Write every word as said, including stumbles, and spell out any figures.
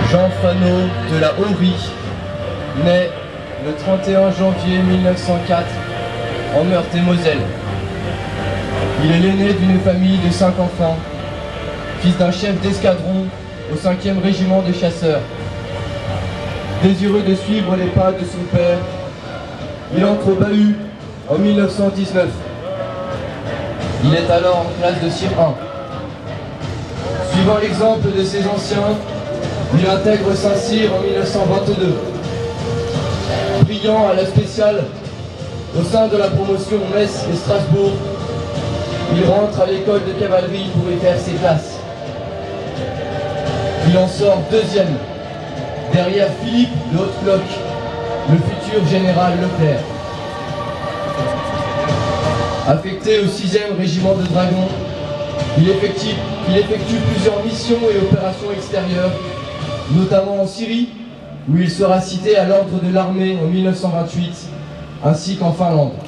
Jean Fano de la Haurie naît le trente et un janvier mille neuf cent quatre en Meurthe-et-Moselle. Il est l'aîné d'une famille de cinq enfants, fils d'un chef d'escadron au cinquième régiment de chasseurs. Désireux de suivre les pas de son père, il entre au bahut en mille neuf cent dix-neuf. Il est alors en classe de Cire un. Suivant l'exemple de ses anciens, il intègre Saint-Cyr en mille neuf cent vingt-deux. Brillant à la spéciale au sein de la promotion Metz et Strasbourg, il rentre à l'école de cavalerie pour y faire ses classes. Il en sort deuxième, derrière Philippe de Haute-Cloque, le futur général Leclerc. Affecté au sixième régiment de dragons, il effectue, il effectue plusieurs missions et opérations extérieures, notamment en Syrie, où il sera cité à l'ordre de l'armée en mille neuf cent vingt-huit, ainsi qu'en Finlande.